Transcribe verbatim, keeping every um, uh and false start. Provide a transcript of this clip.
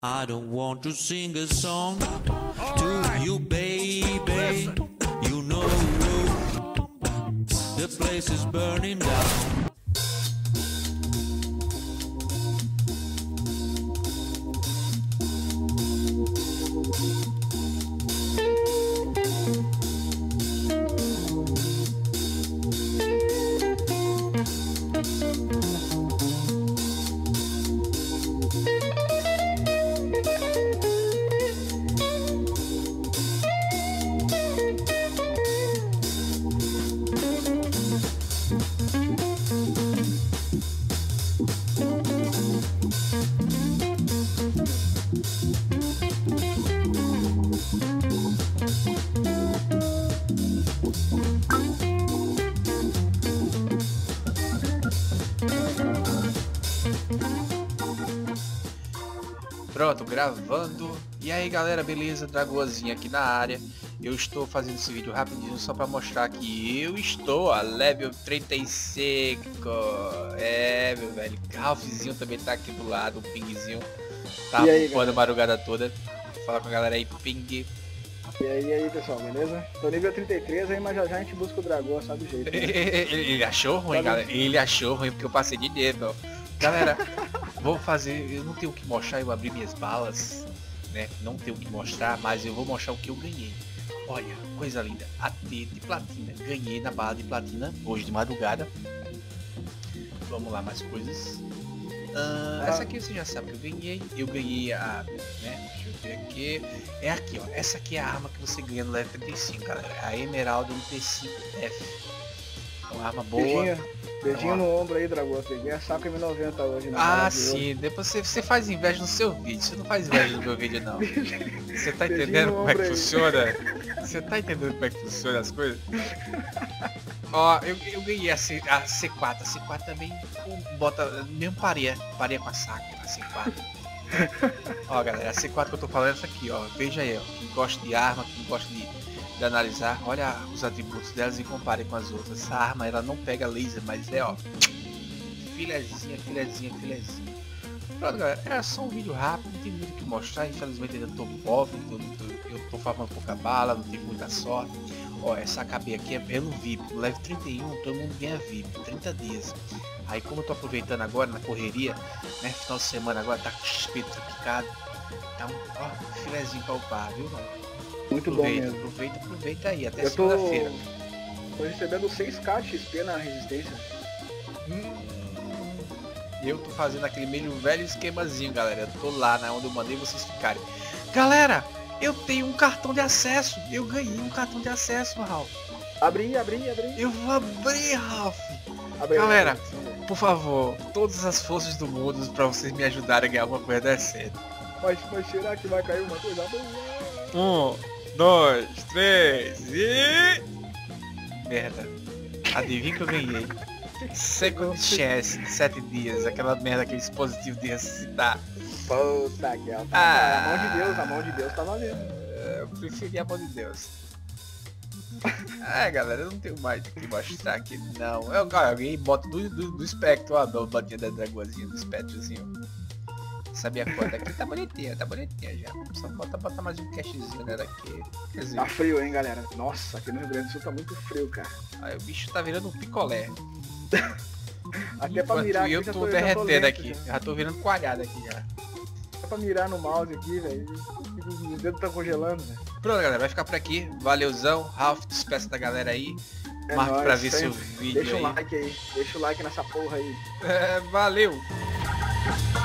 I don't want to sing a song to you, baby. You know the place is burning down. Pronto, gravando. E aí galera, beleza? Dragoazinha aqui na área. Eu estou fazendo esse vídeo rapidinho só para mostrar que eu estou a level trinta e cinco. É, meu velho. Ralphzinho também tá aqui do lado, o Pingzinho. Tá ocupando a madrugada toda. Fala com a galera aí, Ping. E aí, e aí pessoal, beleza? Tô nível trinta e três aí, mas já já a gente busca o dragão, sabe o jeito. Né? Ele achou ruim, sabe? Galera. Ele achou ruim porque eu passei de nível. Galera, vou fazer, eu não tenho o que mostrar, eu abri minhas balas, né? Não tenho o que mostrar, mas eu vou mostrar o que eu ganhei. Olha, coisa linda, A T de platina. Ganhei na bala de platina hoje de madrugada. Vamos lá, mais coisas. Uh, essa aqui você já sabe que eu ganhei. Eu ganhei a, né? Deixa eu ver aqui. É aqui, ó. Essa aqui é a arma que você ganha no level trinta e cinco, galera. A Emerald M P cinco F. É uma arma boa. Dedinho, dedinho é uma... no ombro aí, Dragão. Peguei a saca M noventa hoje. Ah, sim. Depois você, você faz inveja no seu vídeo. Você não faz inveja no meu vídeo, não. Você tá entendendo como é que aí. funciona? Você tá entendendo como é que funciona as coisas? Ó, eu, eu ganhei a, C, a C quatro. A C quatro também bota mesmo pareia. Pareia com a saca, a C quatro. Ó, galera, a C quatro que eu tô falando é essa aqui, ó. Veja aí, ó. Quem gosta de arma, quem gosta de... de analisar, olha os atributos delas e compare com as outras. Essa arma ela não pega laser, mas é ó, filezinha, filezinha, filezinha. Pronto galera, era só um vídeo rápido, não tem muito o que mostrar, infelizmente ainda tô pobre, eu, eu tô farmando pouca bala, não tive muita sorte. Ó, essa A K B aqui é pelo V I P, no level trinta e um todo mundo ganha V I P, trinta dias. Aí como eu tô aproveitando agora na correria, né, final de semana agora tá com X P triplicado, então ó, filezinho pra upar, viu mano? Muito aproveita, bom mesmo. Aproveita, aproveita aí, até eu tô... segunda-feira. Tô recebendo seis K de X P na resistência. Hum, eu tô fazendo aquele meio velho esquemazinho, galera. Eu tô lá, né, onde eu mandei vocês ficarem. Galera, eu tenho um cartão de acesso. Eu ganhei um cartão de acesso, Ralph. Abri, abri, abri. Eu vou abrir, Ralph. Abri, galera, abri. Por favor, todas as forças do mundo pra vocês me ajudarem a ganhar uma coisa decente. Mas, mas será que vai cair uma coisa boa? Um, dois, três e... Merda. Adivinha que eu ganhei. Second Chance de sete dias. Aquela merda, aquele dispositivo de ressuscitar. Puta que pariu. Ah, a mão de Deus, a mão de Deus tá valendo. Eu preferi a mão de Deus. É galera, eu não tenho mais o que mostrar aqui não. Eu, cara, eu ganhei bota do, do, do espectro, ó, a botinha da dragoazinha, do espectrozinho. Sabia quanto aqui? Tá bonitinha, tá bonitinha já. Só falta botar mais um cashzinho nela aqui. Quer dizer, tá frio, hein, galera? Nossa, aqui no Rio Grande do Sul tá muito frio, cara. Aí o bicho tá virando um picolé. Até pra mirar eu aqui, tô tô, derretendo já tô aqui. Já. já tô virando coalhada aqui já. Até pra mirar no mouse aqui, velho. Os dedos tá congelando, velho. Pronto, galera, vai ficar por aqui. Valeuzão. Ralph, despeça da galera aí. É Marque nóis, pra ver sempre. seu vídeo Deixa aí. um like aí. Deixa o like nessa porra aí. É, valeu.